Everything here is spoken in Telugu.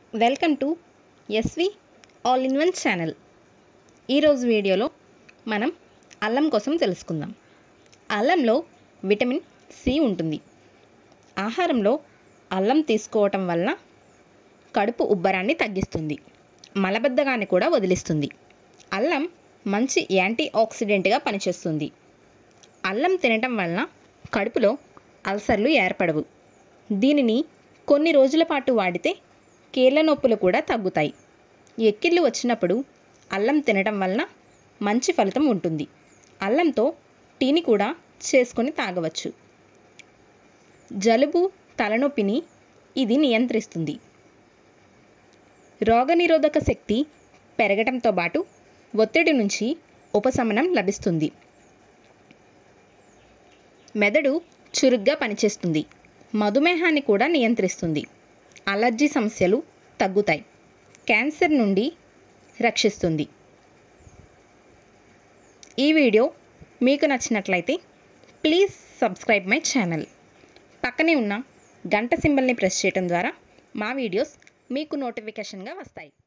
Welcome to SV all in one channel. ఈరోజు వీడియోలో మనం అల్లం కోసం తెలుసుకుందాం. అల్లంలో విటమిన్ సి ఉంటుంది. ఆహారంలో అల్లం తీసుకోవటం వలన కడుపు ఉబ్బరాన్ని తగ్గిస్తుంది, మలబద్ధకాన్ని కూడా వదిలిస్తుంది. అల్లం మంచి యాంటీ ఆక్సిడెంట్గా పనిచేస్తుంది. అల్లం తినటం వలన కడుపులో అల్సర్లు ఏర్పడవు. దీనిని కొన్ని రోజుల పాటు వాడితే కీళ్ళ నొప్పులు కూడా తగ్గుతాయి. ఎక్కిళ్ళు వచ్చినప్పుడు అల్లం తినటం వలన మంచి ఫలితం ఉంటుంది. అల్లంతో టీని కూడా చేసుకొని తాగవచ్చు. జలుబు, తలనొప్పిని ఇది నియంత్రిస్తుంది. రోగనిరోధక శక్తి పెరగటంతో పాటు ఒత్తిడి నుంచి ఉపశమనం లభిస్తుంది. మెదడు చురుగ్గా పనిచేస్తుంది. మధుమేహాన్ని కూడా నియంత్రిస్తుంది. అలర్జీ సమస్యలు తగ్గుతాయి. క్యాన్సర్ నుండి రక్షిస్తుంది. ఈ వీడియో మీకు నచ్చినట్లయితే ప్లీజ్ సబ్స్క్రైబ్ మై ఛానల్. పక్కనే ఉన్న గంట సింబల్ని ప్రెస్ చేయడం ద్వారా మా వీడియోస్ మీకు నోటిఫికేషన్గా వస్తాయి.